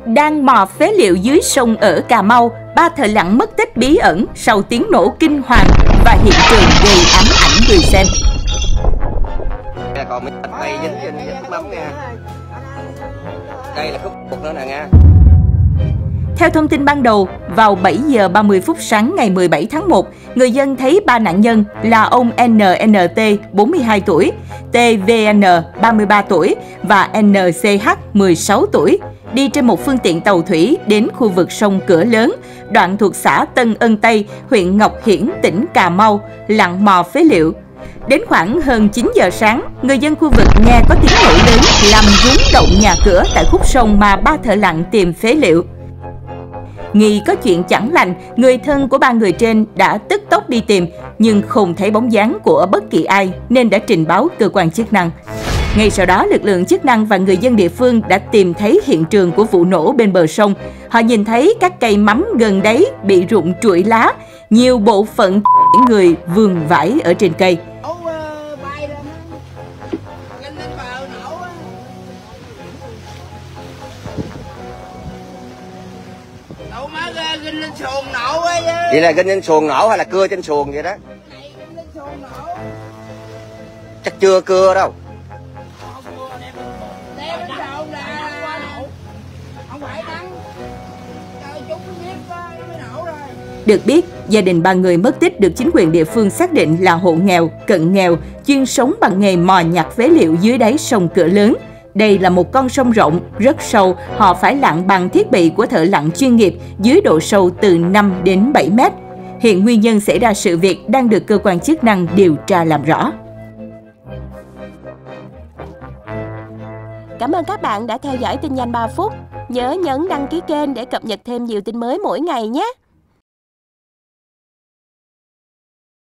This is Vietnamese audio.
Đang mò phế liệu dưới sông ở Cà Mau, 3 thợ lặn mất tích bí ẩn sau tiếng nổ kinh hoàng và hiện trường gây ám ảnh người xem. Còn mấy thịt này dính nước mắm nha. Đây là khúc bột nữa nè nha. Theo thông tin ban đầu, vào 7 giờ 30 phút sáng ngày 17 tháng 1, người dân thấy 3 nạn nhân là ông NNT 42 tuổi, TVN 33 tuổi và NCH 16 tuổi đi trên một phương tiện tàu thủy đến khu vực sông Cửa Lớn, đoạn thuộc xã Tân Ân Tây, huyện Ngọc Hiển, tỉnh Cà Mau, lặn mò phế liệu. Đến khoảng hơn 9 giờ sáng, người dân khu vực nghe có tiếng nổ lớn làm rúng động nhà cửa tại khúc sông mà 3 thợ lặn tìm phế liệu. Nghi có chuyện chẳng lành, người thân của 3 người trên đã tức tốc đi tìm nhưng không thấy bóng dáng của bất kỳ ai nên đã trình báo cơ quan chức năng. Ngay sau đó, lực lượng chức năng và người dân địa phương đã tìm thấy hiện trường của vụ nổ bên bờ sông. Họ nhìn thấy các cây mắm gần đấy bị rụng trụi lá, nhiều bộ phận người vườn vãi ở trên cây. Vậy là ginh trên xuồng nổ hay là cưa trên xuồng vậy đó? Chắc chưa cưa đâu. Được biết, gia đình 3 người mất tích được chính quyền địa phương xác định là hộ nghèo, cận nghèo, chuyên sống bằng nghề mò nhặt phế liệu dưới đáy sông Cửa Lớn. Đây là một con sông rộng, rất sâu, họ phải lặn bằng thiết bị của thợ lặn chuyên nghiệp dưới độ sâu từ 5 đến 7 mét. Hiện nguyên nhân xảy ra sự việc đang được cơ quan chức năng điều tra làm rõ. Cảm ơn các bạn đã theo dõi tin nhanh 3 phút. Nhớ nhấn đăng ký kênh để cập nhật thêm nhiều tin mới mỗi ngày nhé!